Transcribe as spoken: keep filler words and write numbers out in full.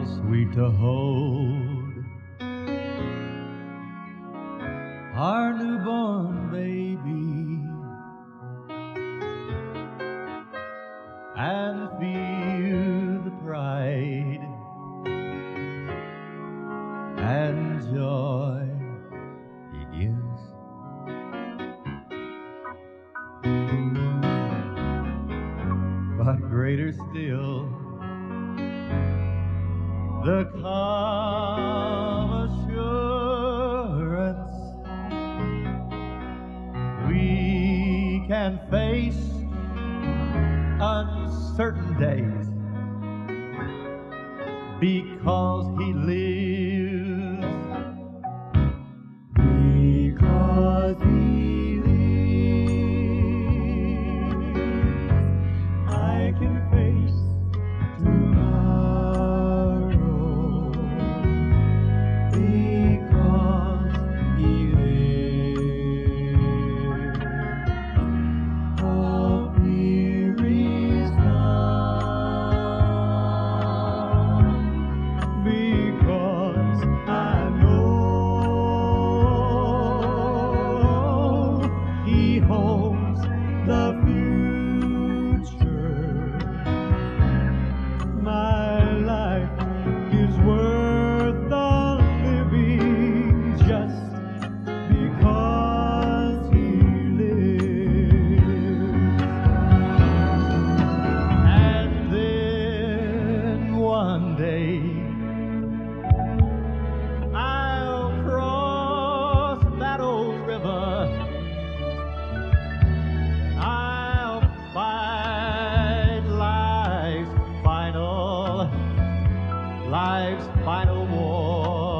sweet to hold our newborn baby and feel the pride and joy he gives. But greater still, the calm assurance we can face uncertain days because he lives, because he lives. I can face tomorrow because he lives. All fear is gone because I know he holds the future. My life is worth the living just because he lives. And then one day I'll cross that old river. I'll fight life's final, life's final war.